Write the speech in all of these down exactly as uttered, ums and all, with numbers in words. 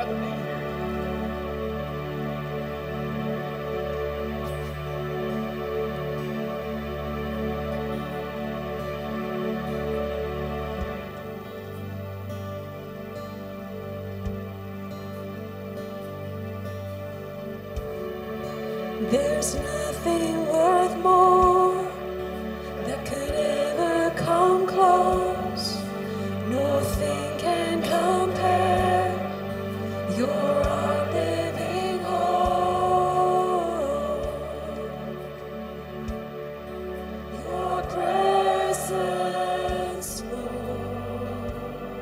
There's nothing worth more that could ever come close. Nothing can compare. You're our living hope. Your presence, Lord.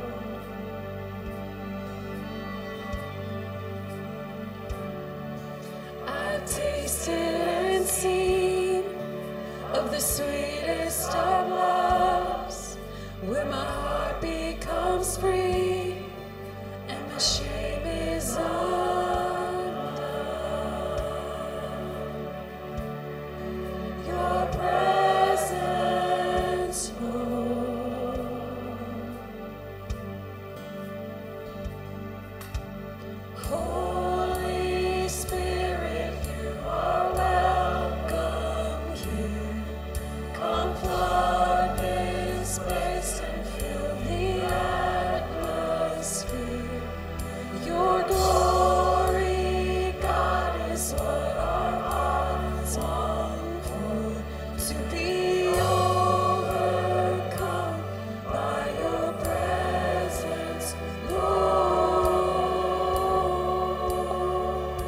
I've tasted and seen of the sweetest of loves, where my heart becomes free and my shame is undone. Your presence, Lord. Holy Spirit, you are welcome here. Come flood this place and fill the atmosphere. Your glory, God, is what our hearts long for, to be overcome by your presence, Lord.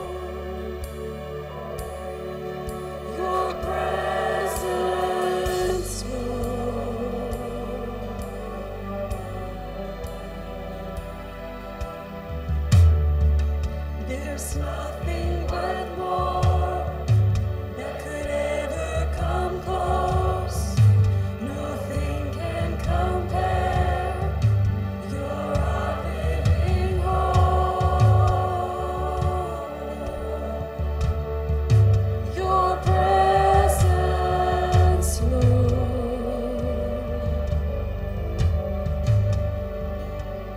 Your presence, Lord. There's nothing worth more that could ever come close. Nothing can compare. You're our living hope. Your presence, Lord.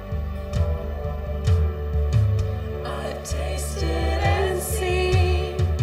I've tasted and seen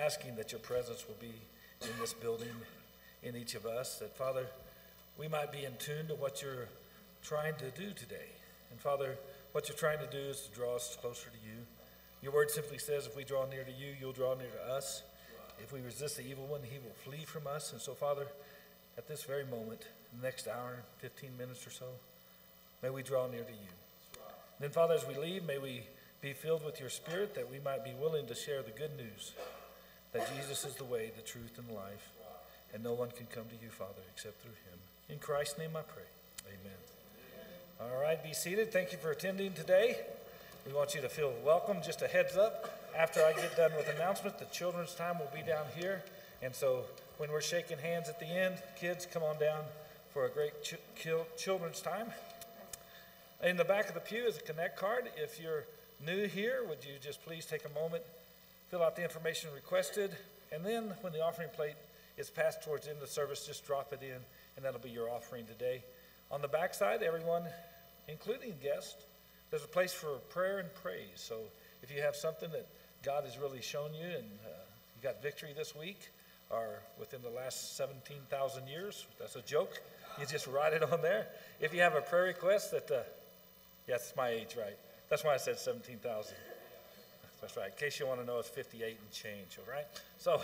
asking that your presence will be in this building, in each of us, that, Father, we might be in tune to what you're trying to do today. And, Father, what you're trying to do is to draw us closer to you. Your word simply says if we draw near to you, you'll draw near to us. If we resist the evil one, he will flee from us. And so, Father, at this very moment, the next hour, fifteen minutes or so, may we draw near to you. And then, Father, as we leave, may we be filled with your Spirit, that we might be willing to share the good news that Jesus is the way, the truth, and the life, and no one can come to you, Father, except through him. In Christ's name I pray. Amen. All right, be seated. Thank you for attending today. We want you to feel welcome. Just a heads up, after I get done with announcement, the children's time will be down here. And so when we're shaking hands at the end, kids, come on down for a great ch- children's time. In the back of the pew is a Connect card. If you're new here, would you just please take a moment, fill out the information requested, and then when the offering plate is passed towards the end of the service, just drop it in, and that'll be your offering today. On the back side, everyone, including guests, there's a place for prayer and praise. So if you have something that God has really shown you and uh, you got victory this week or within the last seventeen thousand years, that's a joke, you just write it on there. If you have a prayer request that, uh, yeah, that's my age, right? That's why I said seventeen thousand. That's right. In case you want to know, it's fifty-eight and change, all right? So,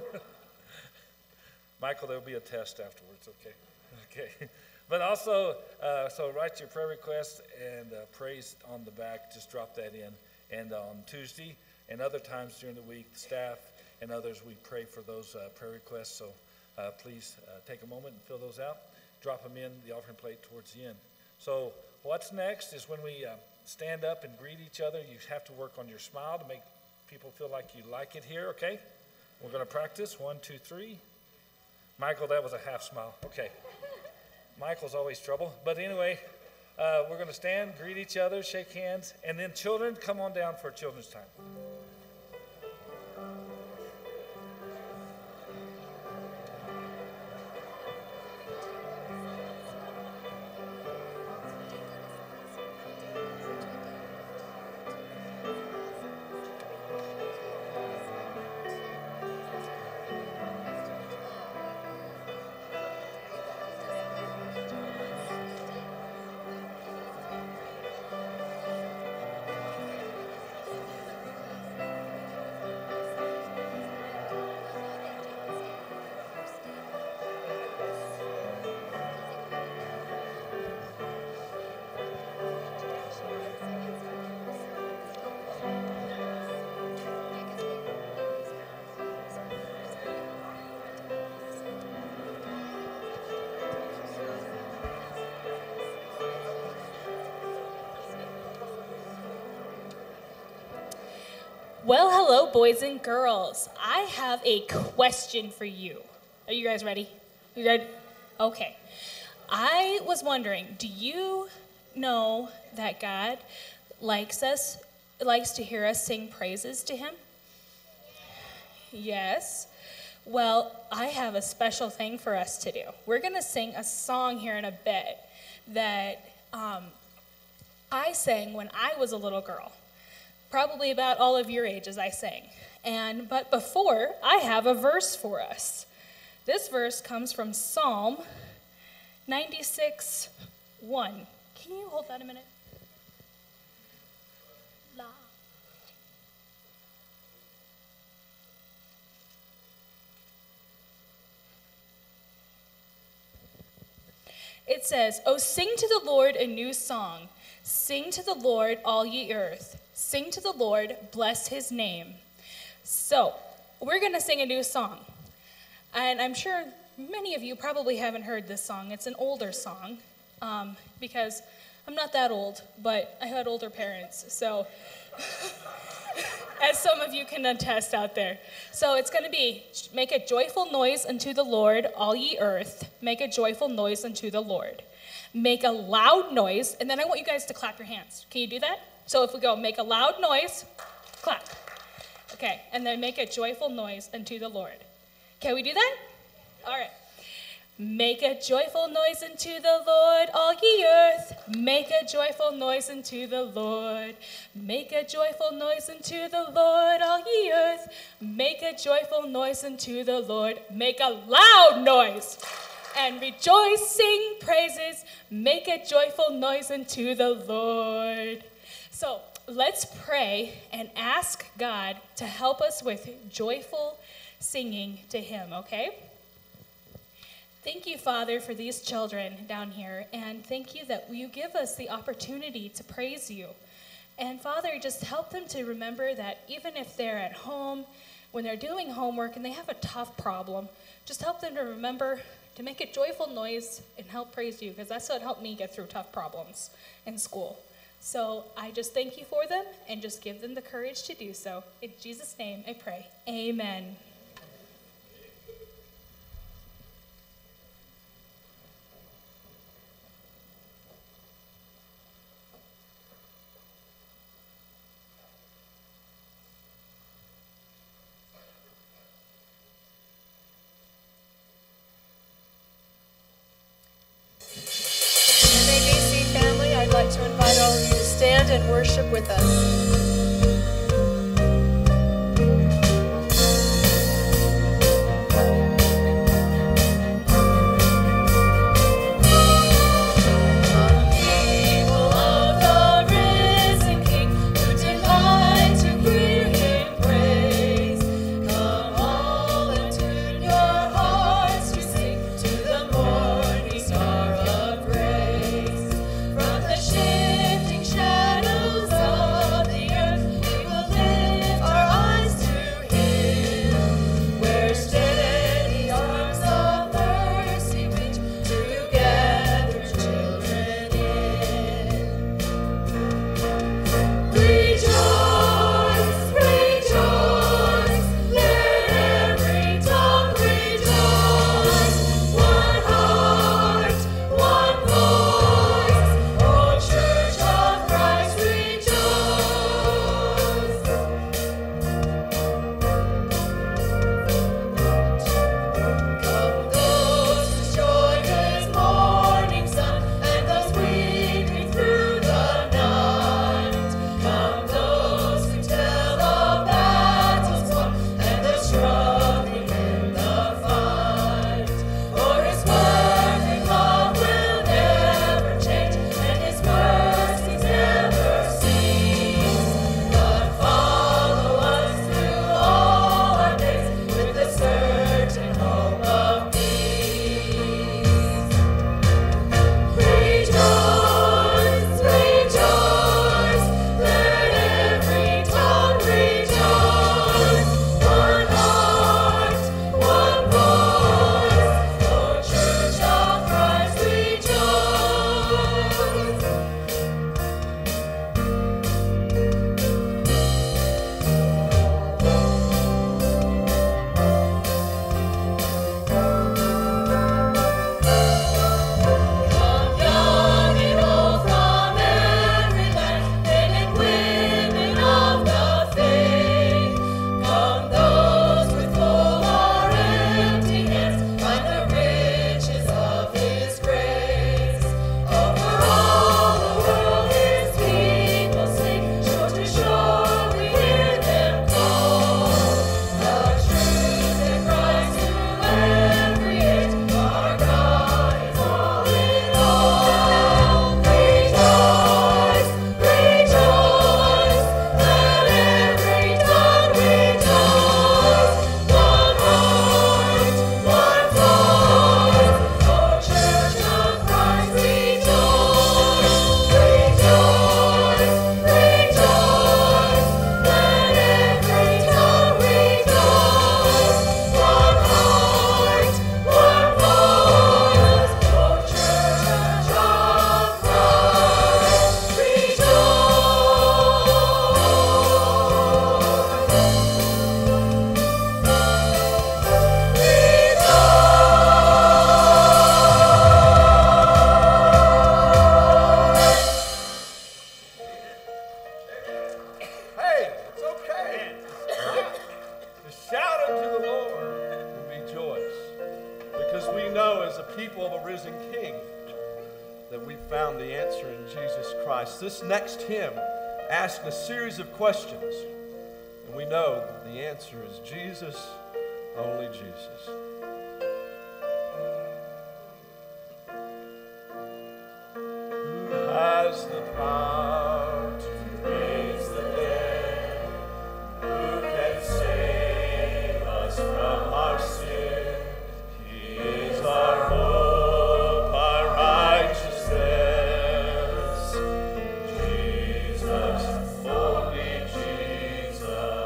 Michael, there'll be a test afterwards, okay? Okay. But also, uh, so write your prayer request and uh, praise on the back. Just drop that in. And on Tuesday and other times during the week, the staff and others, we pray for those uh, prayer requests. So uh, please uh, take a moment and fill those out. Drop them in the offering plate towards the end. So what's next is when we uh, stand up and greet each other, you have to work on your smile to make people feel like you like it here, okay? We're going to practice. One, two, three. Michael, that was a half smile. Okay. Michael's always trouble. But anyway, uh, we're going to stand, greet each other, shake hands, and then children, come on down for children's time. Well, hello, boys and girls. I have a question for you. Are you guys ready? You ready? Okay. I was wondering, do you know that God likes us, likes to hear us sing praises to him? Yes. Well, I have a special thing for us to do. We're going to sing a song here in a bit that um, I sang when I was a little girl. Probably about all of your ages I sang. And but before, I have a verse for us. This verse comes from Psalm ninety-six, one. Can you hold that a minute? La. It says, "Oh, sing to the Lord a new song. Sing to the Lord, all ye earth. Sing to the Lord, bless his name." So, we're going to sing a new song. And I'm sure many of you probably haven't heard this song. It's an older song um, because I'm not that old, but I had older parents. So, as some of you can attest out there. So it's going to be, "Make a joyful noise unto the Lord, all ye earth. Make a joyful noise unto the Lord. Make a loud noise," and then I want you guys to clap your hands. Can you do that? So if we go, "Make a loud noise," clap. Okay, and then "Make a joyful noise unto the Lord." Can we do that? All right. "Make a joyful noise unto the Lord, all ye earth. Make a joyful noise unto the Lord. Make a joyful noise unto the Lord, all ye earth. Make a joyful noise unto the Lord. Make a loud noise and rejoice, sing praises. Make a joyful noise unto the Lord. So let's pray and ask God to help us with joyful singing to him, okay? Thank you, Father, for these children down here, and thank you that you give us the opportunity to praise you. And Father, just help them to remember that even if they're at home, when they're doing homework and they have a tough problem, just help them to remember to make a joyful noise and help praise you, because that's what helped me get through tough problems in school. So I just thank you for them and just give them the courage to do so. In Jesus' name I pray. Amen. To invite all of you to stand and worship with us. Shifting shadows of the earth. found the answer in Jesus Christ. This next hymn asks a series of questions, and we know that the answer is Jesus, only Jesus. Who has the power to raise the dead? Who can save us from our sin? He is our hope, our righteousness. Jesus, only Jesus.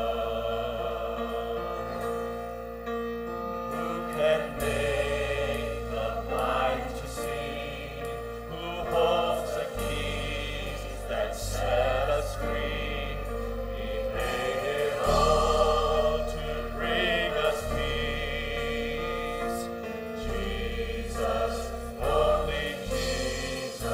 Who can make the blind to see? Who holds the keys that set us free? He paid it all to bring us peace. Jesus, only Jesus.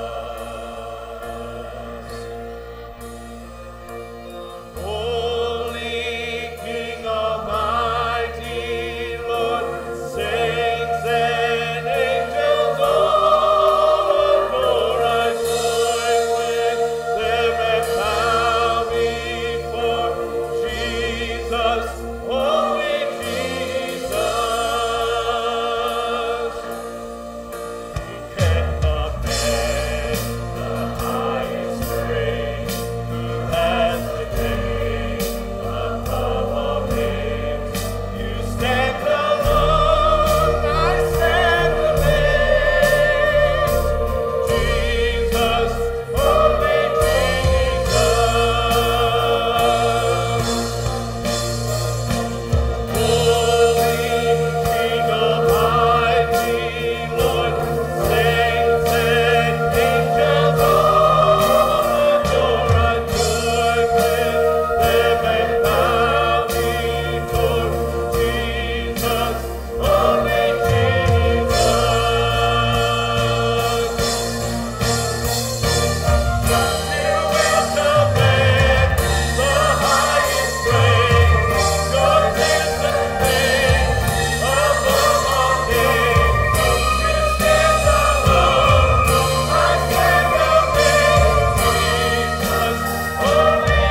Holy King Almighty, Lord, saints and angels all adore. I join with them and bow before Jesus, only Jesus. Who can command the highest praise? Who has the name above all names? You stand alone, I stand amazed. Jesus, only Jesus. Holy King Almighty, Lord, saints and angels all adore. I join with them and bow before Jesus, only Jesus. You will command the highest praise. Yours is the name above all names. You stand alone, I stand amazed. Jesus, only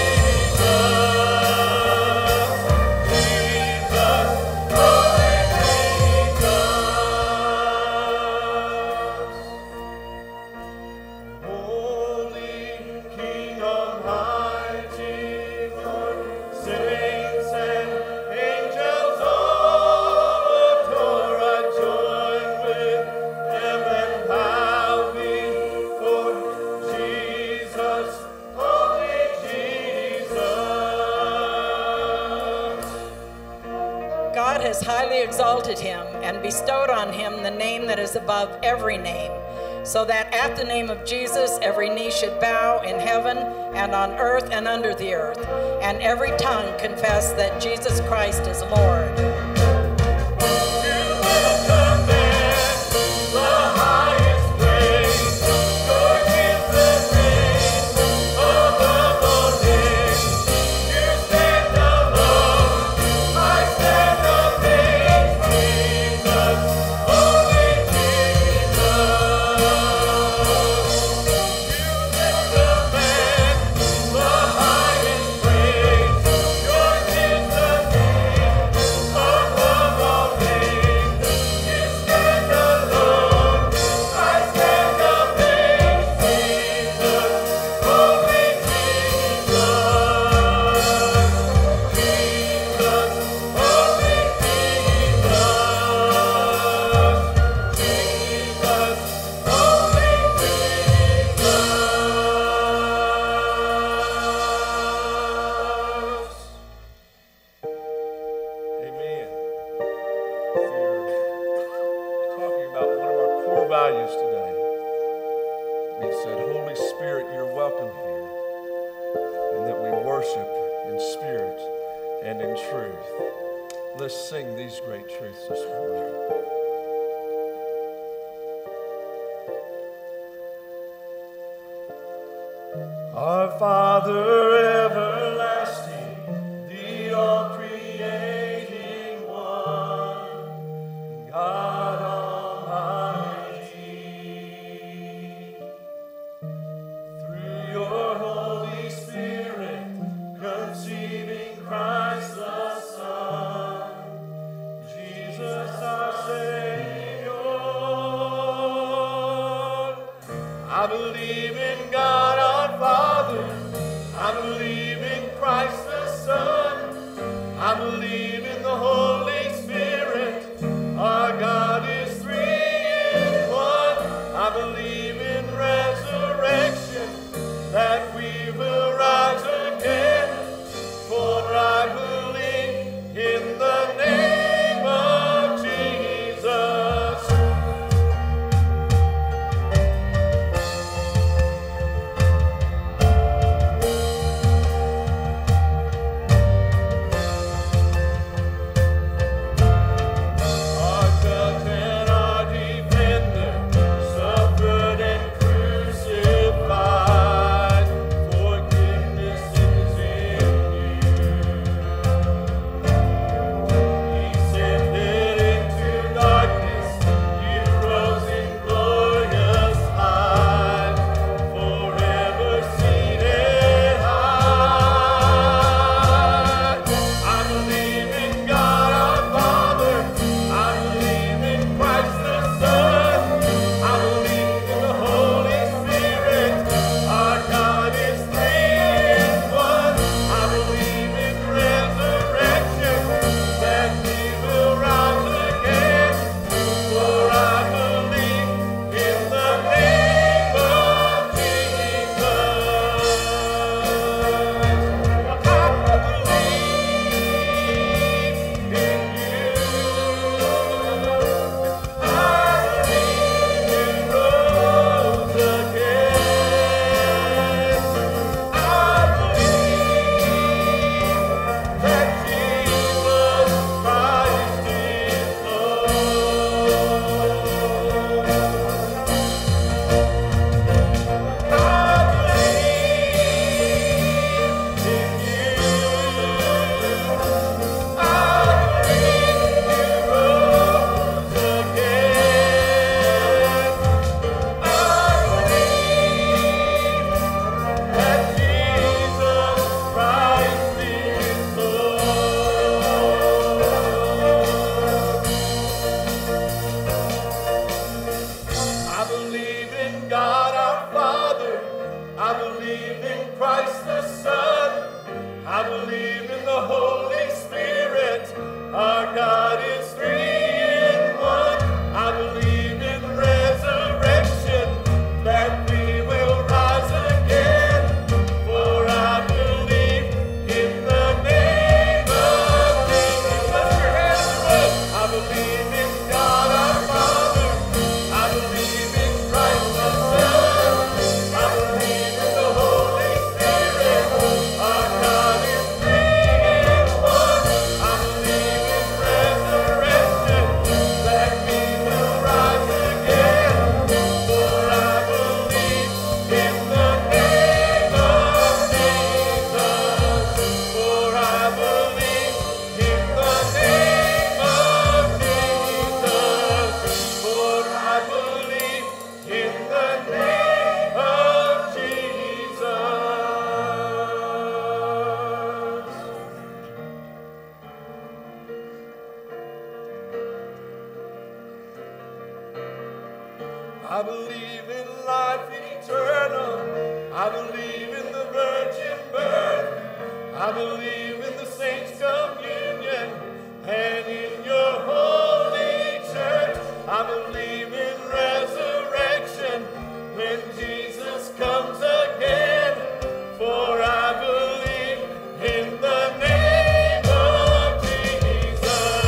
Jesus. Jesus, only Jesus. Holy King Almighty, Lord, saints and angels all adore. I join with them and bow before Jesus, only Jesus. God has highly exalted him and bestowed on him the name that is above every name, so that at the name of Jesus every knee should bow in heaven and on earth and under the earth, and every tongue confess that Jesus Christ is Lord. You will command the highest praise. Yours is the name above all names. You stand alone, I stand amazed. Jesus, only Jesus. You will command the highest praise. Yours is the name above all names. You stand alone, I stand amazed. Jesus, only Jesus. Jesus, only Jesus. Jesus, only Jesus. Amen. We're talking about one of our core values today. We said, Holy Spirit, you're welcome here, and that we worship in spirit and in truth. Let's sing these great truths this morning. Our Father everlasting, the all-creating one, God Almighty, I believe in God our Father. I believe in Christ the Son. I believe in the Holy Spirit. Our God is three in one. I believe in resurrection, that we will rise again. For I believe in the name of Jesus. Our judge and our defender suffered and crucified. Forgiveness is in you. He ascended into darkness. You rose in glorious light, forever seated high. I believe in God our Father. I believe in Christ the Son. I believe in the Holy Spirit. Our God is three in one. I believe in resurrection, that we will rise again. For I believe in the name of Jesus. I believe in you. I believe you rose again. I believe that Jesus Christ is Lord. I believe in you. I believe you rose again. I believe that Jesus Christ is Lord. I believe in God our Father. I believe in Christ the Son. I believe in the Holy Spirit. Our God is three in one. I believe in resurrection, that we will rise again. For I believe in the name of Jesus. Lift your hands to us. I believe in God our Father. I believe in Christ the Son. I believe in the Holy Spirit. Our God is three in one. I believe in resurrection, that we will rise again. For I believe in the name of Jesus. For I believe in the name of Jesus. For I believe in the name of Jesus. I believe in life eternal. I believe in the virgin birth. I believe in the saints' communion and in your holy church. I believe in resurrection when Jesus comes again. For I believe in the name of Jesus.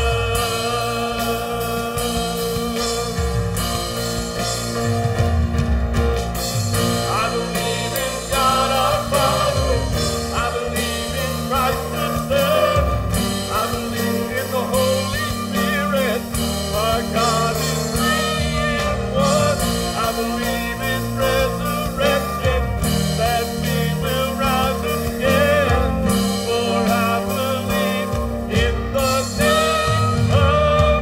I believe in God our Father. I believe in Christ the Son. I believe in the Holy Spirit. Our God is three in one. I believe in resurrection, that we will rise again. For I believe in the name of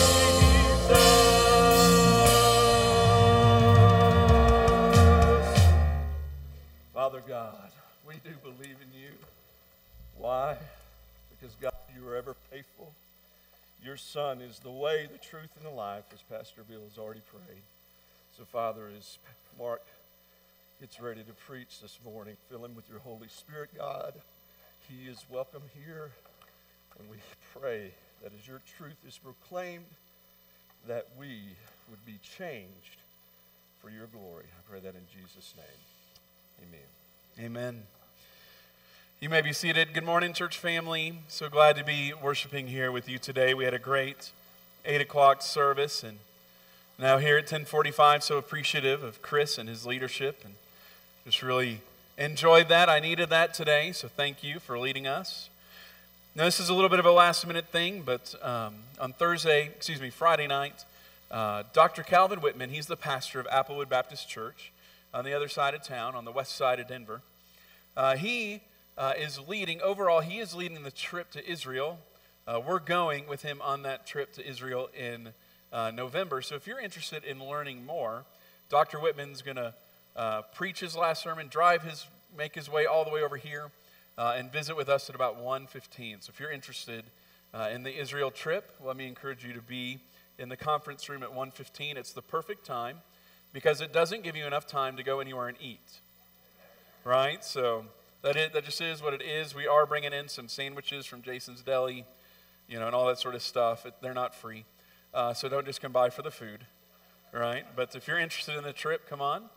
Jesus. Father God, we do believe in you. Why? Because God, you are ever faithful. Your Son is the way, the truth, and the life, as Pastor Bill has already prayed. So, Father, as Mark gets ready to preach this morning. Fill him with your Holy Spirit, God. He is welcome here. And we pray that as your truth is proclaimed, that we would be changed for your glory. I pray that in Jesus' name. Amen. Amen. You may be seated. Good morning, church family. So glad to be worshiping here with you today. We had a great eight o'clock service, and now here at ten forty-five, so appreciative of Chris and his leadership, and just really enjoyed that. I needed that today, so thank you for leading us. Now, this is a little bit of a last-minute thing, but um, on Thursday, excuse me, Friday night, uh, Doctor Calvin Whitman, he's the pastor of Applewood Baptist Church on the other side of town, on the west side of Denver. Uh, he uh, is leading, overall, he is leading the trip to Israel. Uh, we're going with him on that trip to Israel in uh, November. So if you're interested in learning more, Doctor Whitman's going to uh, preach his last sermon, drive his, make his way all the way over here, Uh, and visit with us at about one fifteen. So if you're interested uh, in the Israel trip, let me encourage you to be in the conference room at one fifteen. It's the perfect time because it doesn't give you enough time to go anywhere and eat, right? So that is, that just is what it is. We are bringing in some sandwiches from Jason's Deli, you know, and all that sort of stuff. It, they're not free, uh, so don't just come by for the food, right? But if you're interested in the trip, come on.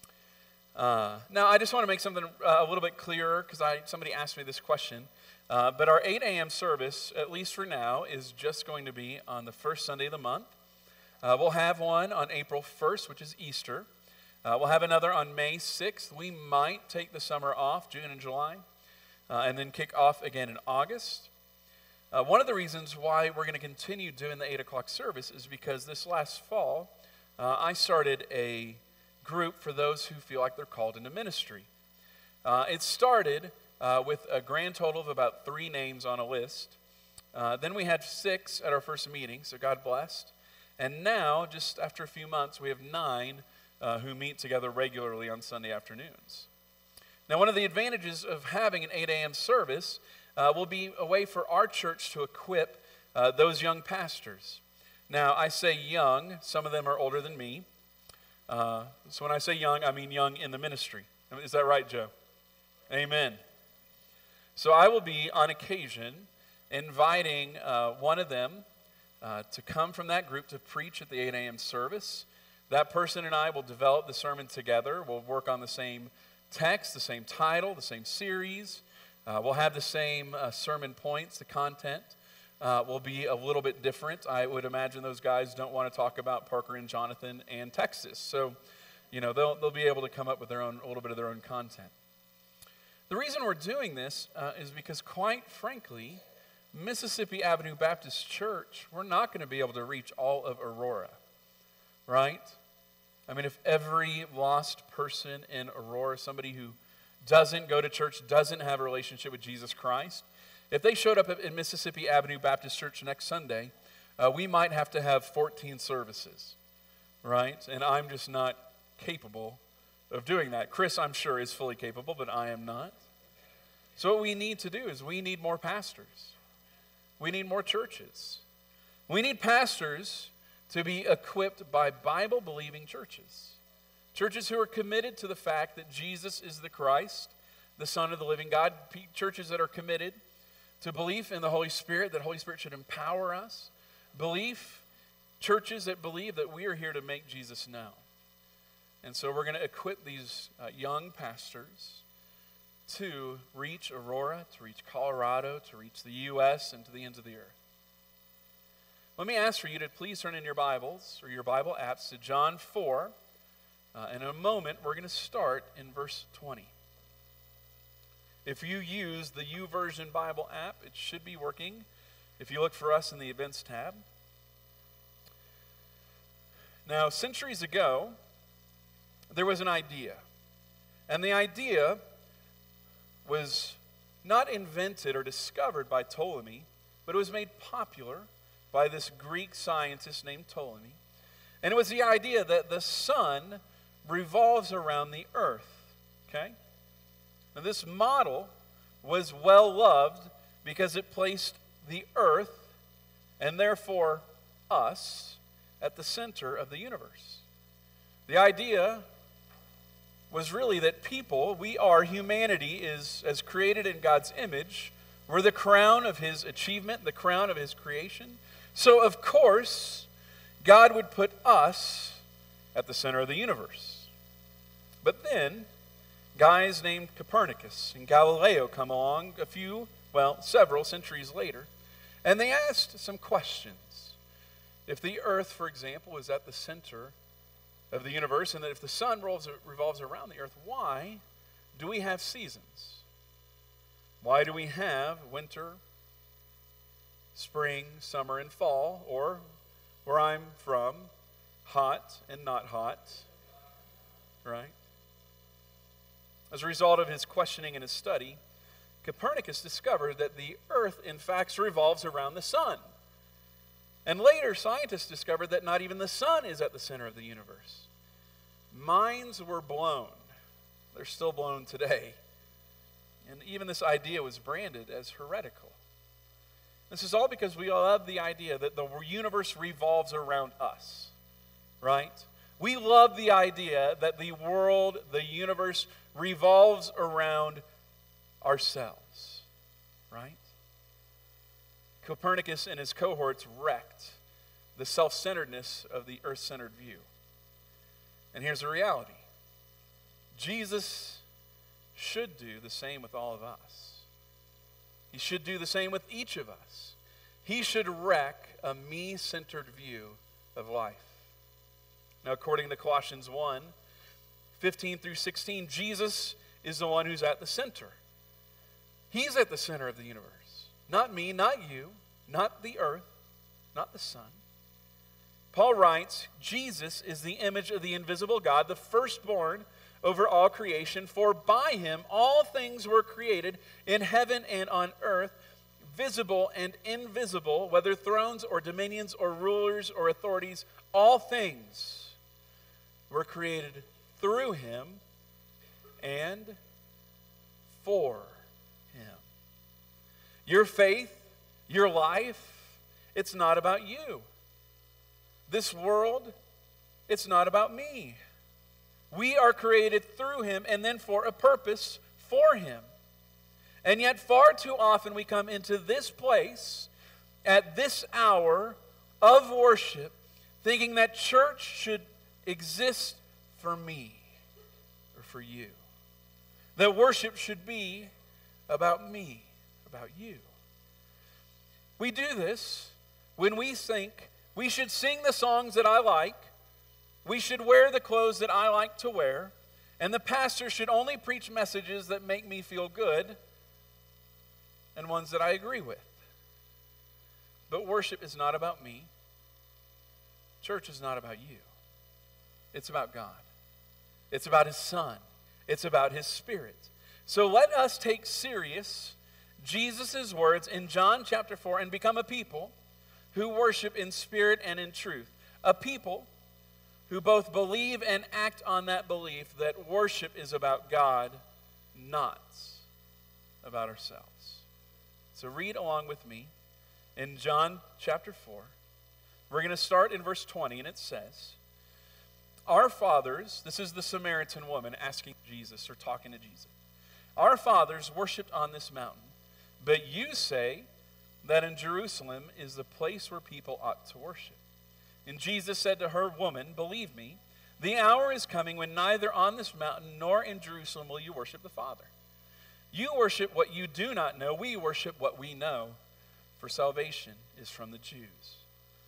Uh, now, I just want to make something uh, a little bit clearer because I somebody asked me this question. Uh, but our eight a.m. service, at least for now, is just going to be on the first Sunday of the month. Uh, we'll have one on April first, which is Easter. Uh, we'll have another on May sixth. We might take the summer off, June and July, uh, and then kick off again in August. Uh, one of the reasons why we're going to continue doing the eight o'clock service is because this last fall, uh, I started a group for those who feel like they're called into ministry. Uh, it started uh, with a grand total of about three names on a list. Uh, then we had six at our first meeting, so God blessed. And now, just after a few months, we have nine uh, who meet together regularly on Sunday afternoons. Now, one of the advantages of having an eight a.m. service uh, will be a way for our church to equip uh, those young pastors. Now, I say young, some of them are older than me. Uh, so when I say young, I mean young in the ministry. Is that right, Joe? Amen. So I will be, on occasion, inviting uh, one of them uh, to come from that group to preach at the eight a.m. service. That person and I will develop the sermon together. We'll work on the same text, the same title, the same series. Uh, we'll have the same uh, sermon points, the content. Uh, will be a little bit different. I would imagine those guys don't want to talk about Parker and Jonathan and Texas. So, you know, they'll, they'll be able to come up with their own, a little bit of their own content. The reason we're doing this uh, is because, quite frankly, Mississippi Avenue Baptist Church, we're not going to be able to reach all of Aurora, right? I mean, if every lost person in Aurora, somebody who doesn't go to church, doesn't have a relationship with Jesus Christ, if they showed up at Mississippi Avenue Baptist Church next Sunday, uh, we might have to have fourteen services, right? And I'm just not capable of doing that. Chris, I'm sure, is fully capable, but I am not. So what we need to do is we need more pastors. We need more churches. We need pastors to be equipped by Bible-believing churches. Churches who are committed to the fact that Jesus is the Christ, the Son of the living God. Churches that are committed to belief in the Holy Spirit, that Holy Spirit should empower us. Belief, churches that believe that we are here to make Jesus known. And so we're going to equip these uh, young pastors to reach Aurora, to reach Colorado, to reach the U S, and to the ends of the earth. Let me ask for you to please turn in your Bibles or your Bible apps to John four. Uh, in a moment, we're going to start in verse twenty. If you use the YouVersion Bible app, it should be working. If you look for us in the Events tab. Now, centuries ago, there was an idea. And the idea was not invented or discovered by Ptolemy, but it was made popular by this Greek scientist named Ptolemy. And it was the idea that the sun revolves around the earth, okay? Now, this model was well loved because it placed the earth, and therefore us, at the center of the universe. The idea was really that people, we are, humanity is, as created in God's image, we're the crown of his achievement, the crown of his creation. So, of course, God would put us at the center of the universe. But then, guys named Copernicus and Galileo come along a few, well, several centuries later, and they asked some questions. If the earth, for example, is at the center of the universe, and that if the sun revolves, revolves around the earth, why do we have seasons? Why do we have winter, spring, summer, and fall, or where I'm from, hot and not hot, right? As a result of his questioning and his study, Copernicus discovered that the earth, in fact, revolves around the sun. And later, scientists discovered that not even the sun is at the center of the universe. Minds were blown. They're still blown today. And even this idea was branded as heretical. This is all because we love the idea that the universe revolves around us, right? We love the idea that the world, the universe, revolves around ourselves, right? Copernicus and his cohorts wrecked the self-centeredness of the earth-centered view. And here's the reality. Jesus should do the same with all of us. He should do the same with each of us. He should wreck a me-centered view of life. Now, according to Colossians one, fifteen through sixteen, Jesus is the one who's at the center. He's at the center of the universe. Not me, not you, not the earth, not the sun. Paul writes, Jesus is the image of the invisible God, the firstborn over all creation, for by him all things were created in heaven and on earth, visible and invisible, whether thrones or dominions or rulers or authorities, all things were created through him and for him. Your faith, your life, it's not about you. This world, it's not about me. We are created through him and then for a purpose for him. And yet far too often we come into this place at this hour of worship thinking that church should exist for me or for you. That worship should be about me, about you. We do this when we think we should sing the songs that I like, we should wear the clothes that I like to wear, and the pastor should only preach messages that make me feel good and ones that I agree with. But worship is not about me. Church is not about you. It's about God. It's about his Son. It's about his Spirit. So let us take serious Jesus' words in John chapter four and become a people who worship in spirit and in truth. A people who both believe and act on that belief that worship is about God, not about ourselves. So read along with me in John chapter four. We're going to start in verse twenty, and it says, our fathers, this is the Samaritan woman asking Jesus or talking to Jesus. Our fathers worshipped on this mountain, but you say that in Jerusalem is the place where people ought to worship. And Jesus said to her, woman, believe me, the hour is coming when neither on this mountain nor in Jerusalem will you worship the Father. You worship what you do not know. We worship what we know, for salvation is from the Jews.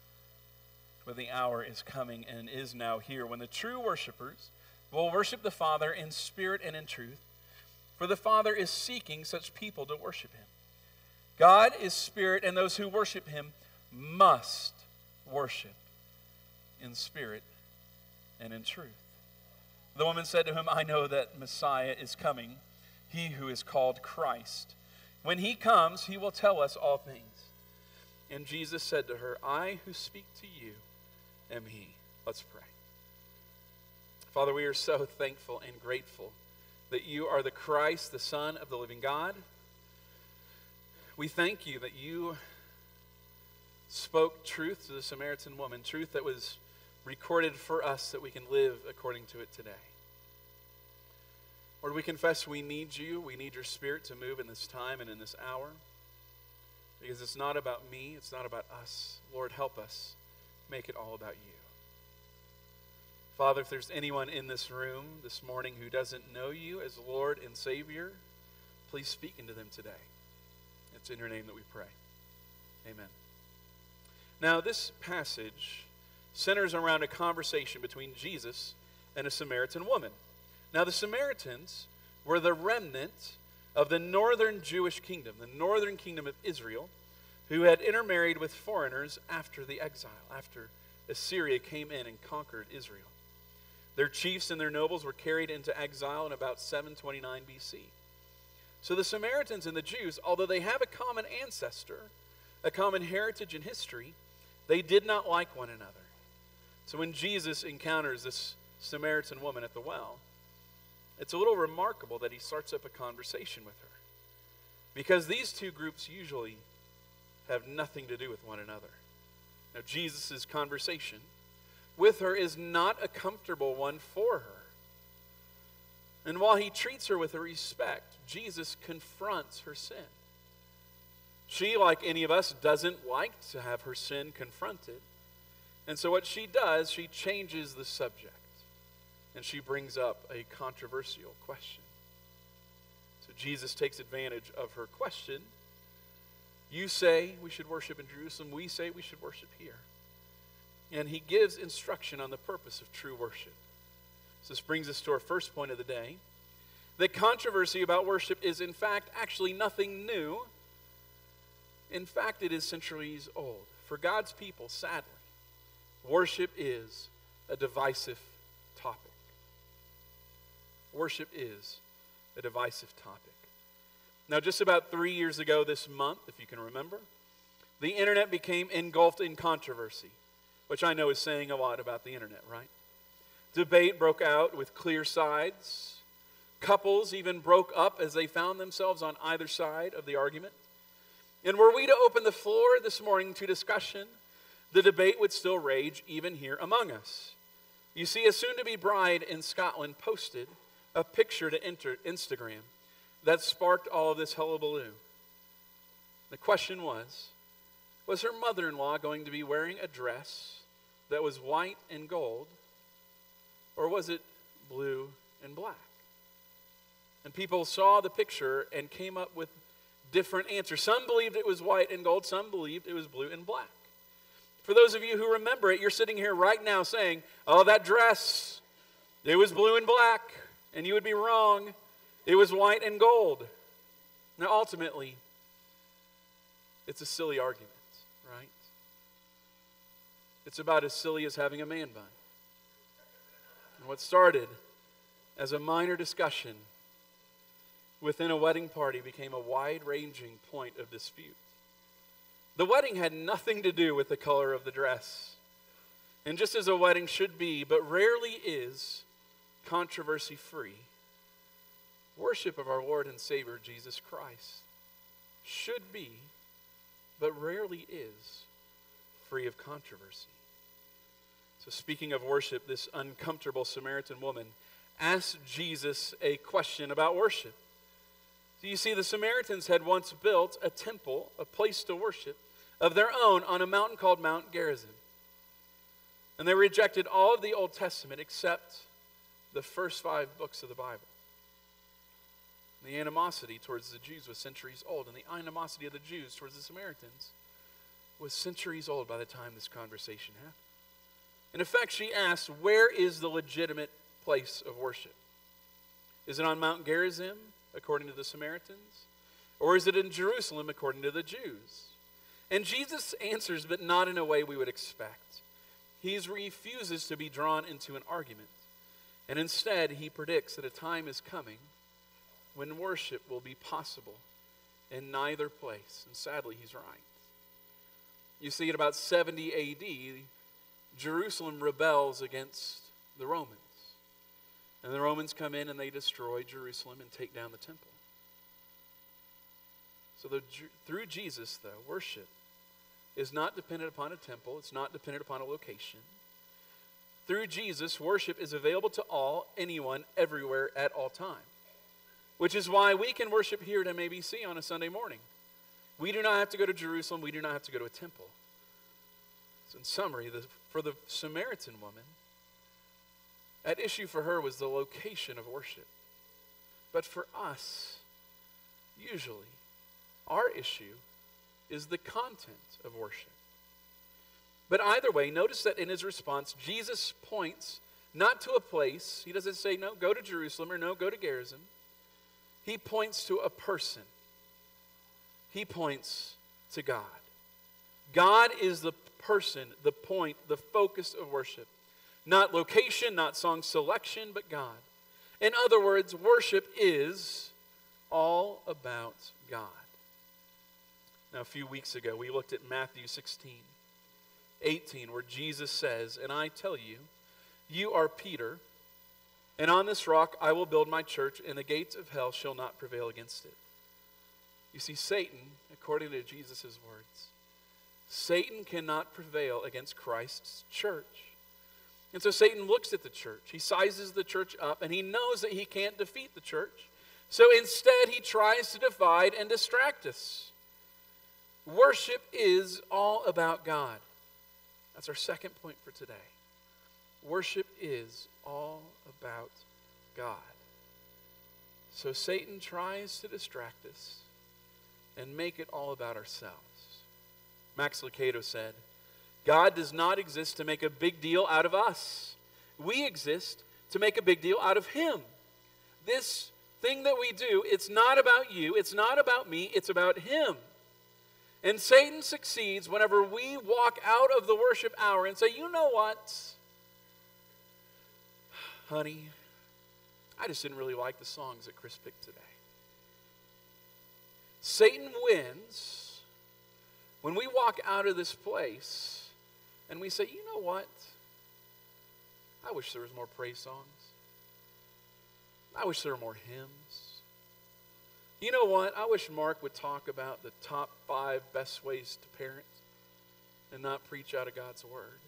But the hour is coming and is now here when the true worshipers will worship the Father in spirit and in truth, for the Father is seeking such people to worship him. God is spirit, and those who worship him must worship in spirit and in truth. The woman said to him, I know that Messiah is coming, he who is called Christ. When he comes, he will tell us all things. And Jesus said to her, I who speak to you am he. Let's pray. Father, we are so thankful and grateful that you are the Christ, the Son of the living God. We thank you that you spoke truth to the Samaritan woman, truth that was recorded for us that we can live according to it today. Lord, we confess we need you. We need your Spirit to move in this time and in this hour. Because it's not about me, it's not about us. Lord, help us make it all about you. Father, if there's anyone in this room this morning who doesn't know you as Lord and Savior, please speak into them today. It's in your name that we pray. Amen. Now, this passage centers around a conversation between Jesus and a Samaritan woman. Now, the Samaritans were the remnant of the northern Jewish kingdom, the northern kingdom of Israel, who had intermarried with foreigners after the exile, after Assyria came in and conquered Israel. Their chiefs and their nobles were carried into exile in about seven twenty-nine B C. So the Samaritans and the Jews, although they have a common ancestor, a common heritage and history, they did not like one another. So when Jesus encounters this Samaritan woman at the well, it's a little remarkable that he starts up a conversation with her. Because these two groups usually have nothing to do with one another. Now, Jesus' conversation with her is not a comfortable one for her. And while he treats her with respect, Jesus confronts her sin. She, like any of us, doesn't like to have her sin confronted. And so what she does, she changes the subject. And she brings up a controversial question. So Jesus takes advantage of her question. You say we should worship in Jerusalem. We say we should worship here. And he gives instruction on the purpose of true worship. So this brings us to our first point of the day. The controversy about worship is, in fact, actually nothing new. In fact, it is centuries old. For God's people, sadly, worship is a divisive topic. Worship is a divisive topic. Now, just about three years ago this month, if you can remember, the internet became engulfed in controversy, which I know is saying a lot about the internet, right? Debate broke out with clear sides. Couples even broke up as they found themselves on either side of the argument. And were we to open the floor this morning to discussion, the debate would still rage even here among us. You see, a soon-to-be bride in Scotland posted a picture to enter Instagram that sparked all of this hullabaloo. The question was, was her mother-in-law going to be wearing a dress that was white and gold, or was it blue and black? And people saw the picture and came up with different answers. Some believed it was white and gold, some believed it was blue and black. For those of you who remember it, you're sitting here right now saying, oh, that dress, it was blue and black, and you would be wrong. It was white and gold. Now, ultimately, it's a silly argument, right? It's about as silly as having a man bun. And what started as a minor discussion within a wedding party became a wide-ranging point of dispute. The wedding had nothing to do with the color of the dress. And just as a wedding should be, but rarely is, controversy-free, worship of our Lord and Savior Jesus Christ should be, but rarely is, free of controversy. So speaking of worship, this uncomfortable Samaritan woman asked Jesus a question about worship. So you see, the Samaritans had once built a temple, a place to worship, of their own on a mountain called Mount Gerizim. And they rejected all of the Old Testament except the first five books of the Bible. The animosity towards the Jews was centuries old, and the animosity of the Jews towards the Samaritans was centuries old by the time this conversation happened. In effect, she asked, where is the legitimate place of worship? Is it on Mount Gerizim, according to the Samaritans? Or is it in Jerusalem, according to the Jews? And Jesus answers, but not in a way we would expect. He refuses to be drawn into an argument. And instead, he predicts that a time is coming when worship will be possible in neither place. And sadly, he's right. You see, at about seventy A D, Jerusalem rebels against the Romans. And the Romans come in and they destroy Jerusalem and take down the temple. So the, through Jesus, though, worship is not dependent upon a temple. It's not dependent upon a location. Through Jesus, worship is available to all, anyone, everywhere, at all time. which is why we can worship here at M A B C on a Sunday morning. We do not have to go to Jerusalem. We do not have to go to a temple. So in summary, the, for the Samaritan woman, at issue for her was the location of worship. But for us, usually, our issue is the content of worship. But either way, notice that in his response, Jesus points not to a place. He doesn't say, no, go to Jerusalem, or no, go to Gerizim. He points to a person. He points to God. God is the person, the point, the focus of worship. Not location, not song selection, but God. In other words, worship is all about God. Now, a few weeks ago, we looked at Matthew sixteen, eighteen, where Jesus says, and I tell you, you are Peter, and on this rock I will build my church, and the gates of hell shall not prevail against it. You see, Satan, according to Jesus' words, Satan cannot prevail against Christ's church. And so Satan looks at the church. He sizes the church up, and he knows that he can't defeat the church. So instead, he tries to divide and distract us. Worship is all about God. That's our second point for today. Worship is all about God. So Satan tries to distract us and make it all about ourselves. Max Lucado said, God does not exist to make a big deal out of us. We exist to make a big deal out of Him. This thing that we do, it's not about you, it's not about me, it's about Him. And Satan succeeds whenever we walk out of the worship hour and say, you know what, honey, I just didn't really like the songs that Chris picked today. Satan wins when we walk out of this place and we say, you know what? I wish there was more praise songs. I wish there were more hymns. You know what? I wish Mark would talk about the top five best ways to parent and not preach out of God's word.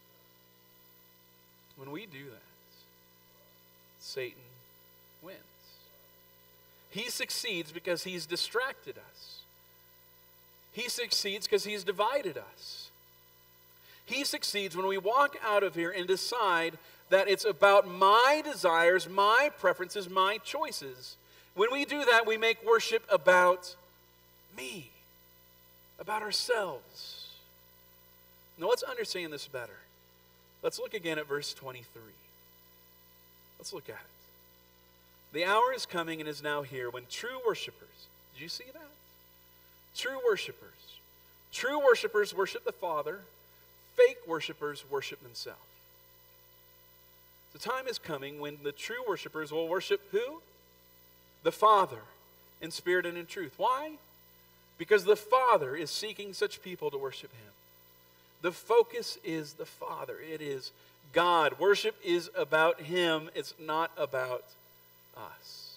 When we do that, Satan wins. He succeeds because he's distracted us. He succeeds because he's divided us. He succeeds when we walk out of here and decide that it's about my desires, my preferences, my choices. When we do that, we make worship about me, about ourselves. Now let's understand this better. Let's look again at verse twenty-three. Let's look at it. The hour is coming and is now here when true worshipers, did you see that? True worshipers. True worshipers worship the Father. Fake worshipers worship themselves. The time is coming when the true worshipers will worship who? The Father in spirit and in truth. Why? Because the Father is seeking such people to worship Him. The focus is the Father. It is God. Worship is about Him. It's not about us.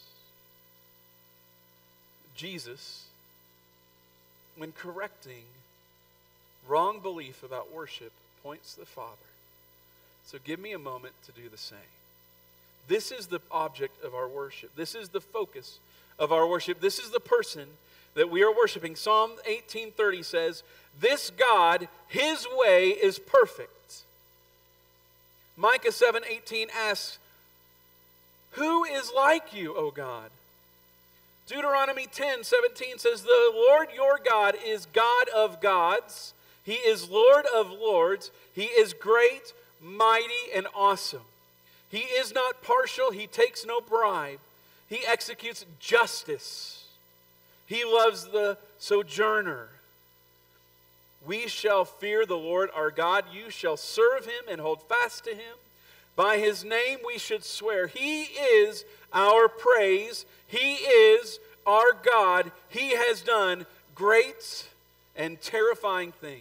Jesus, when correcting wrong belief about worship, points to the Father. So give me a moment to do the same. This is the object of our worship. This is the focus of our worship. This is the person that we are worshiping. Psalm eighteen thirty says, this God, His way is perfect. Micah seven eighteen asks, who is like you, O God? Deuteronomy ten seventeen says, the Lord your God is God of gods. He is Lord of lords. He is great, mighty, and awesome. He is not partial. He takes no bribe. He executes justice. He loves the sojourner. We shall fear the Lord our God. You shall serve Him and hold fast to Him. By His name we should swear. He is our praise. He is our God. He has done great and terrifying things.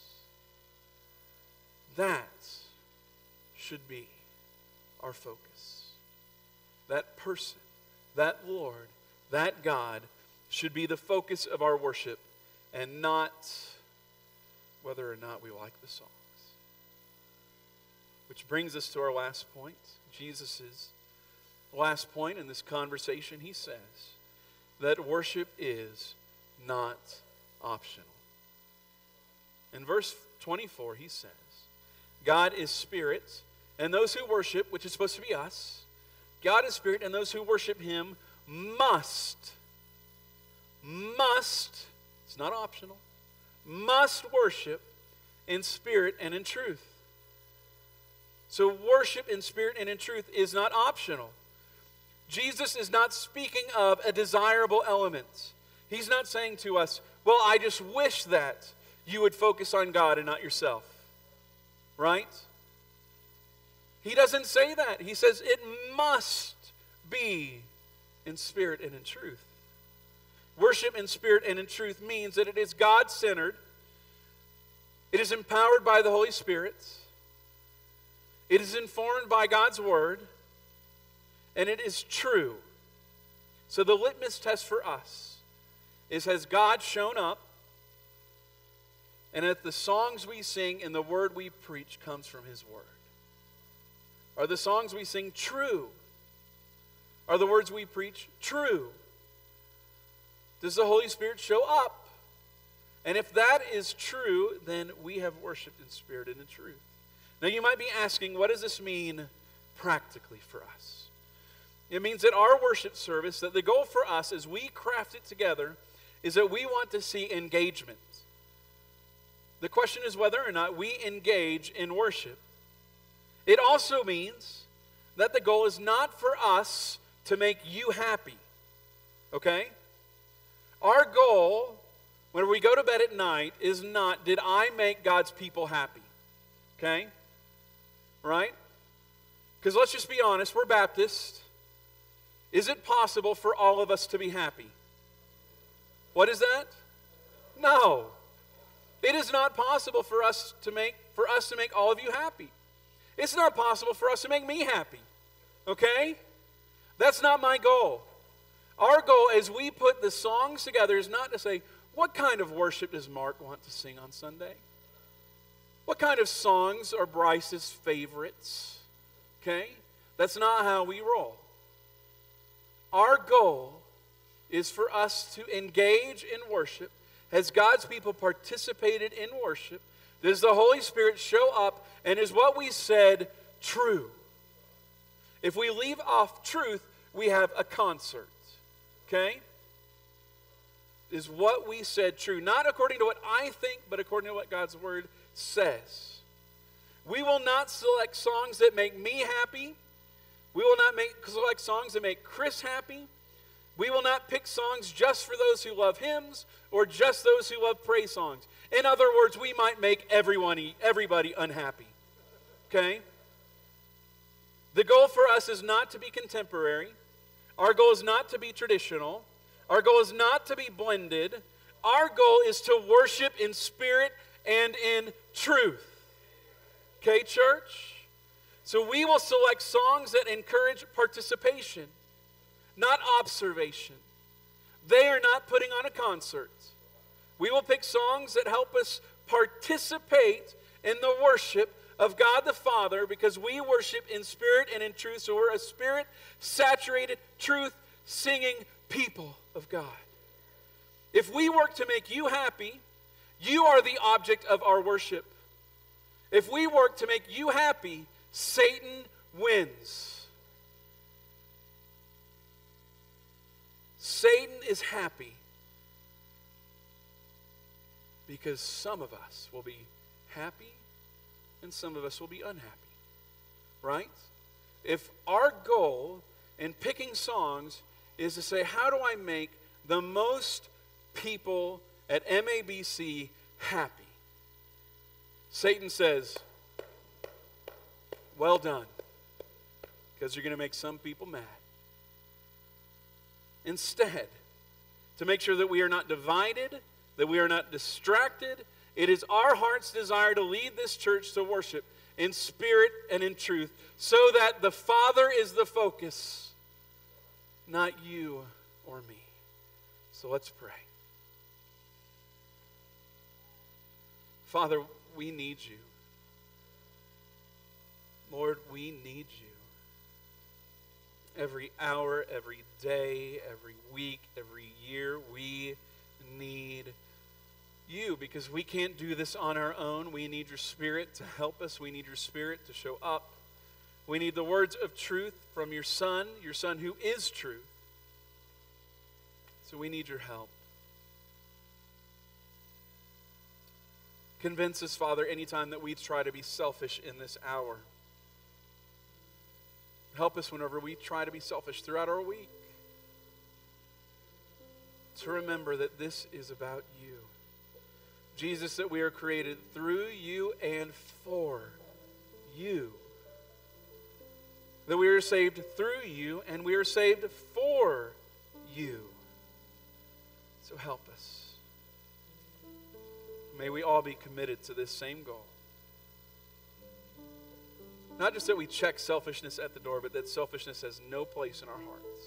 That should be our focus. That person, that Lord, that God should be the focus of our worship and not whether or not we like the songs. Which brings us to our last point, Jesus' last point in this conversation, he says that worship is not optional. In verse twenty-four, he says, God is spirit, and those who worship, which is supposed to be us, God is spirit, and those who worship him must, must, it's not optional, must worship in spirit and in truth. So worship in spirit and in truth is not optional. Jesus is not speaking of a desirable element. He's not saying to us, well, I just wish that you would focus on God and not yourself. Right? He doesn't say that. He says it must be in spirit and in truth. Worship in spirit and in truth means that it is God-centered. It is empowered by the Holy Spirit. It is informed by God's Word. And it is true. So the litmus test for us is, has God shown up? And if the songs we sing and the word we preach comes from his word? Are the songs we sing true? Are the words we preach true? Does the Holy Spirit show up? And if that is true, then we have worshiped in spirit and in truth. Now you might be asking, what does this mean practically for us? It means that our worship service, that the goal for us as we craft it together, is that we want to see engagement. The question is whether or not we engage in worship. It also means that the goal is not for us to make you happy. Okay? Our goal, when we go to bed at night, is not, did I make God's people happy? Okay? Right? Because let's just be honest, we're Baptists. Is it possible for all of us to be happy? What is that? No. It is not possible for us to make for us to make all of you happy. It's not possible for us to make me happy. Okay? That's not my goal. Our goal as we put the songs together is not to say, what kind of worship does Mark want to sing on Sunday? What kind of songs are Bryce's favorites? Okay? That's not how we roll. Our goal is for us to engage in worship. Has God's people participated in worship? Does the Holy Spirit show up? And is what we said true? If we leave off truth, we have a concert. Okay? Is what we said true? Not according to what I think, but according to what God's Word says. We will not select songs that make me happy. We will not make, select songs that make Chris happy. We will not pick songs just for those who love hymns or just those who love praise songs. In other words, we might make everyone, everybody unhappy. Okay? The goal for us is not to be contemporary. Our goal is not to be traditional. Our goal is not to be blended. Our goal is to worship in spirit and in truth. Okay, church? So we will select songs that encourage participation, not observation. They are not putting on a concert. We will pick songs that help us participate in the worship of God the Father, because we worship in spirit and in truth. So we're a spirit-saturated, truth-singing people of God. If we work to make you happy, you are the object of our worship. If we work to make you happy, Satan wins. Satan is happy because some of us will be happy and some of us will be unhappy. Right? If our goal in picking songs is to say, how do I make the most people at M A B C happy? Satan says, well done, because you're going to make some people mad. Instead, to make sure that we are not divided, that we are not distracted, it is our heart's desire to lead this church to worship in spirit and in truth, so that the Father is the focus, not you or me. So let's pray. Father, we need you. Lord, we need you. every hour, every day, every week, every year. We need you because we can't do this on our own. We need your Spirit to help us. We need your Spirit to show up. We need the words of truth from your Son, your Son who is truth. So we need your help. Convince us, Father, anytime that we try to be selfish in this hour. Help us whenever we try to be selfish throughout our week. To remember that this is about you. Jesus, that we are created through you and for you. That we are saved through you and we are saved for you. So help us. May we all be committed to this same goal. Not just that we check selfishness at the door, but that selfishness has no place in our hearts.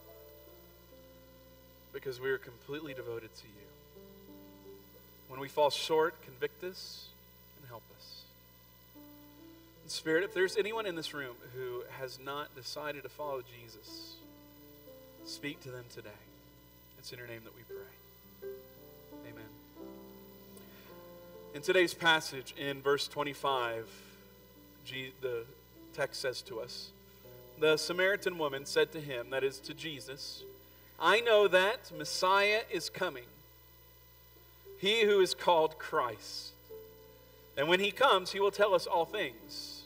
Because we are completely devoted to you. When we fall short, convict us and help us. And Spirit, if there's anyone in this room who has not decided to follow Jesus, speak to them today. It's in your name that we pray. Amen. In today's passage, in verse twenty-five, the text says to us, the Samaritan woman said to him, that is to Jesus, I know that Messiah is coming, he who is called Christ. And when he comes, he will tell us all things.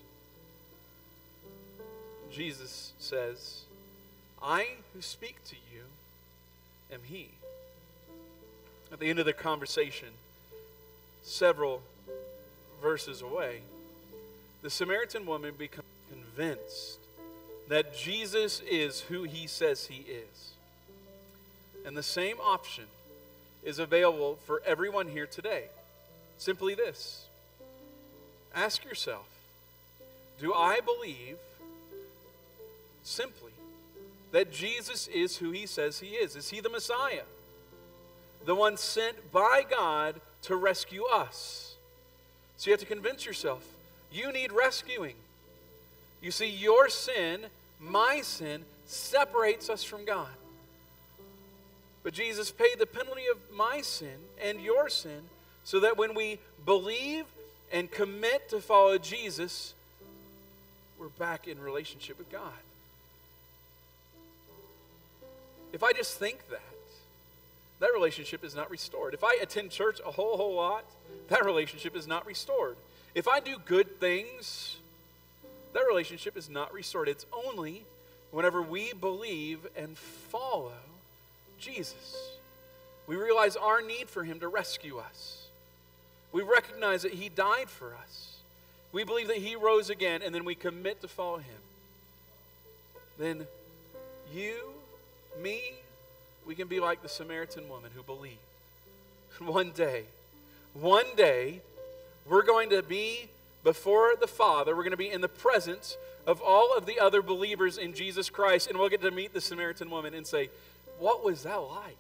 Jesus says, I who speak to you am he. At the end of the conversation, several verses away, the Samaritan woman becomes convinced that Jesus is who he says he is. And the same option is available for everyone here today. Simply this. Ask yourself, do I believe simply that Jesus is who he says he is? Is he the Messiah? The one sent by God to rescue us. So you have to convince yourself, you need rescuing. You see, your sin, my sin, separates us from God. But Jesus paid the penalty of my sin and your sin so that when we believe and commit to follow Jesus, we're back in relationship with God. If I just think that, that relationship is not restored. If I attend church a whole, whole lot, that relationship is not restored. If I do good things, that relationship is not restored. It's only whenever we believe and follow Jesus. We realize our need for him to rescue us. We recognize that he died for us. We believe that he rose again, and then we commit to follow him. Then you, me, we can be like the Samaritan woman who believed. And one day, one day, we're going to be before the Father. We're going to be in the presence of all of the other believers in Jesus Christ, and we'll get to meet the Samaritan woman and say, what was that like?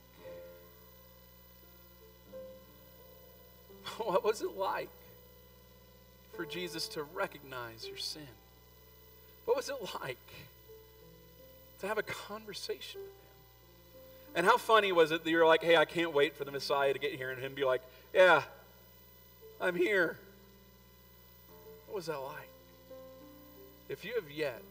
What was it like for Jesus to recognize your sin? What was it like to have a conversation with him? And how funny was it that you're like, hey, I can't wait for the Messiah to get here, and him be like, yeah, I'm here. What was that like? If you have yet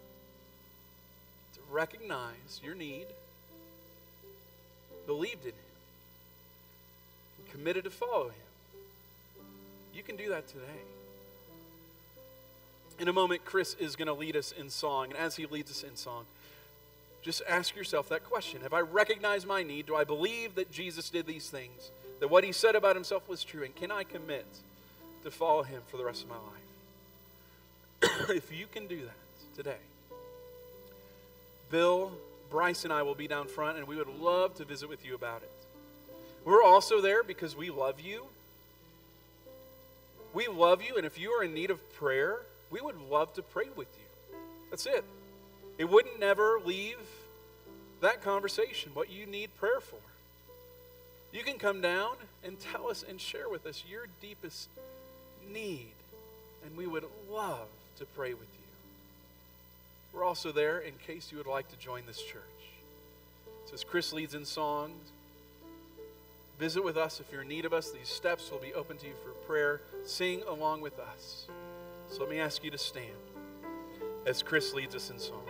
to recognize your need, believed in him, and committed to follow him, you can do that today. In a moment, Chris is going to lead us in song, and as he leads us in song, just ask yourself that question. Have I recognized my need? Do I believe that Jesus did these things? That what he said about himself was true? And can I commit to follow him for the rest of my life? If you can do that today, Bill, Bryce, and I will be down front, and we would love to visit with you about it. We're also there because we love you. We love you, and if you are in need of prayer, we would love to pray with you. That's it. It wouldn't never leave that conversation, what you need prayer for. You can come down and tell us and share with us your deepest need, and we would love to pray with you. we're also there in case you would like to join this church. So as Chris leads in song, visit with us if you're in need of us. These steps will be open to you for prayer. Sing along with us. So let me ask you to stand as Chris leads us in song.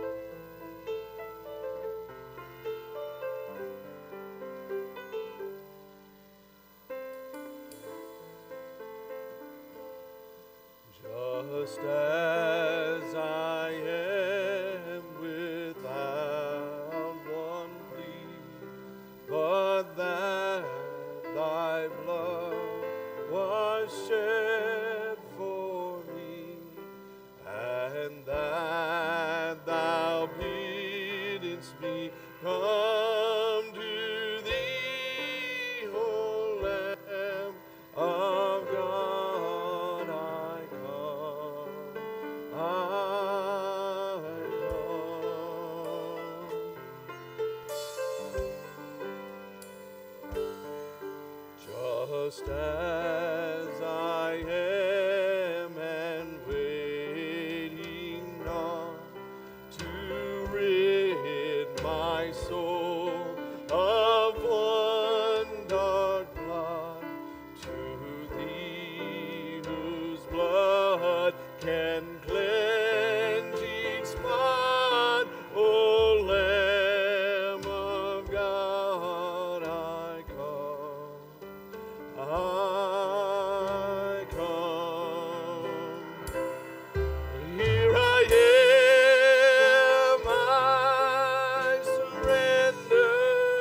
Just as I am without one plea, but that thy blood was shed for me, and that thou biddest me come to thee, O Lamb of God, I come, I come. Just as I am and waiting not to rid my soul of one dark blot, to thee whose blood can cleanse each spot, O Lamb of God, I come, I come. Here I am, I surrender.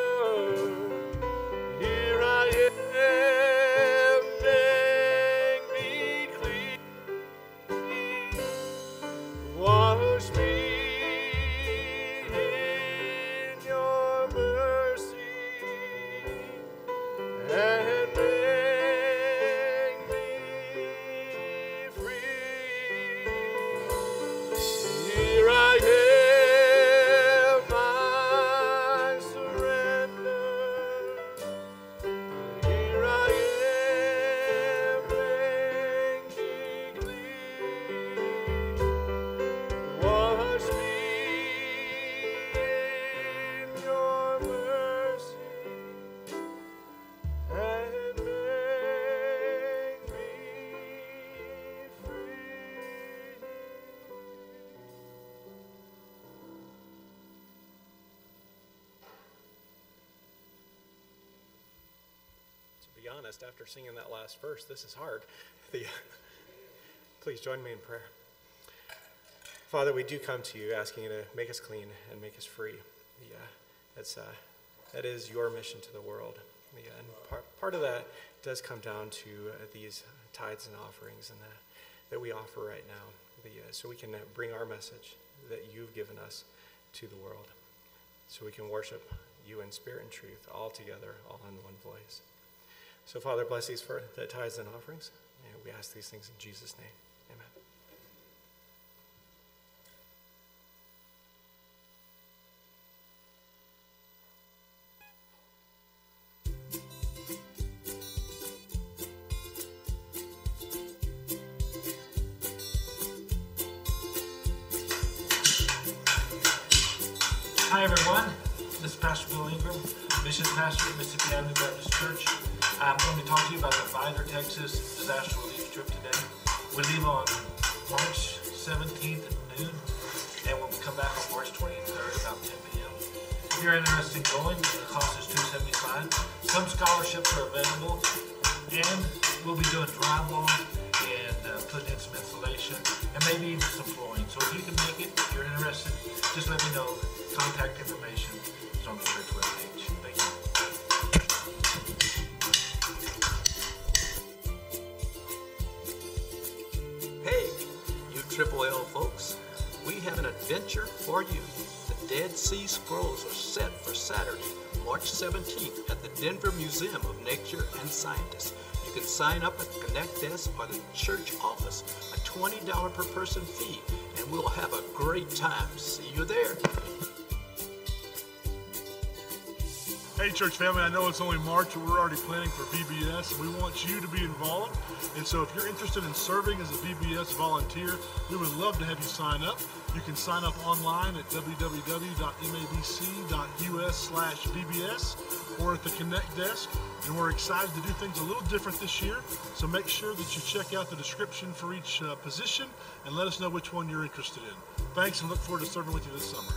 Here I am, make me clean. Wash me in your mercy and make me free. Here I am, I surrender. Here I am, make me clean. Wash me in your mercy and make me free. To be honest, after singing that last verse, this is hard. The, please join me in prayer. Father, we do come to you asking you to make us clean and make us free. The, uh, that's, uh, that is your mission to the world. The, uh, and part, part of that does come down to uh, these tithes and offerings and uh, that we offer right now, the, uh, so we can uh, bring our message that you've given us to the world, so we can worship you in spirit and truth, all together, all in one voice. So, Father, bless these for the tithes and offerings, and we ask these things in Jesus' name. Amen. Hi, everyone. This is Pastor Bill Ingram, Mission Pastor at Mississippi Avenue Baptist Church. I'm going to talk to you about the Vidor, Texas disaster relief trip today. We leave on March seventeenth at noon, and we'll come back on March twenty-third about ten p.m. If you're interested in going, the cost is two hundred seventy-five dollars. Some scholarships are available, and we'll be doing drywall and uh, putting in some insulation, and maybe even some flooring. So if you can make it, if you're interested, just let me know. Contact information is on the church webpage. Thank you. Hey, you Triple L folks, we have an adventure for you. The Dead Sea Scrolls are set for Saturday, March seventeenth at the Denver Museum of Nature and Scientists. You can sign up at the Connect Desk or the church office, a twenty dollars per person fee, and we'll have a great time. See you there. Hey church family, I know it's only March and we're already planning for V B S, and we want you to be involved. And so if you're interested in serving as a V B S volunteer, we would love to have you sign up. You can sign up online at w w w dot m a b c dot u s slash v b s or at the Connect desk. And we're excited to do things a little different this year. So make sure that you check out the description for each uh, position and let us know which one you're interested in. Thanks, and look forward to serving with you this summer.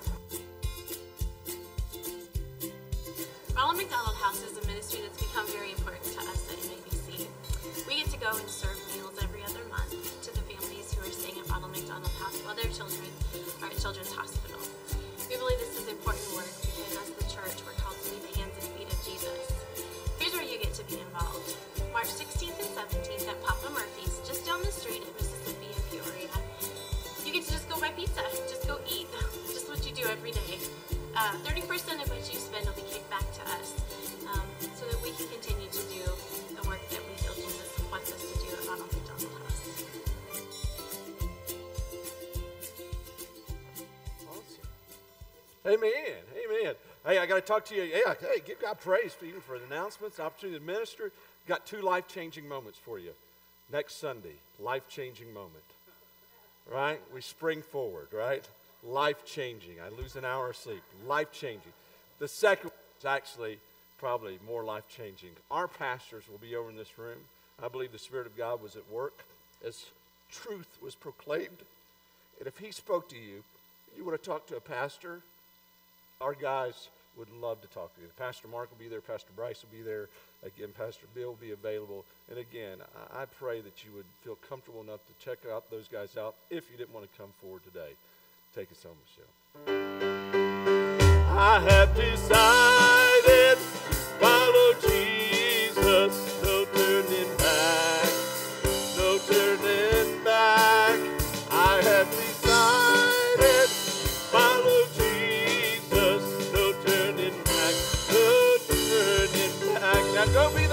Ronald McDonald House is a ministry that's become very important to us at M A B C. We get to go and serve meals every other month to the families who are staying at Ronald McDonald House while their children are at Children's Hospital. We believe this is important work because as the church, we're called to be the hands and feet of Jesus. Here's where you get to be involved. March sixteenth and seventeenth at Papa Murphy's, just down the street at Mississippi and Peoria. You get to just go buy pizza, just go eat, just what you do every day. Uh, thirty percent of what you spend will be kicked back to us um, so that we can continue to do the work that we feel Jesus wants us to do at Ronald McDonald House. Awesome. Amen. Amen. Hey, I got to talk to you. Yeah, hey, give God praise for even for the announcements, the opportunity to minister. Got two life-changing moments for you. Next Sunday, life-changing moment. Right? We spring forward, right? Life-changing. I lose an hour of sleep. Life-changing. The second is actually probably more life-changing. Our pastors will be over in this room. I believe the Spirit of God was at work as truth was proclaimed. And if he spoke to you, you want to talk to a pastor, our guys would love to talk to you. Pastor Mark will be there. Pastor Bryce will be there. Again, Pastor Bill will be available. And again, I, I pray that you would feel comfortable enough to check out those guys out if you didn't want to come forward today. Take us home, Michelle. I have decided to follow Jesus. No turning back. No turning back. I have decided to follow Jesus. No turning back. No turning back. Now go be the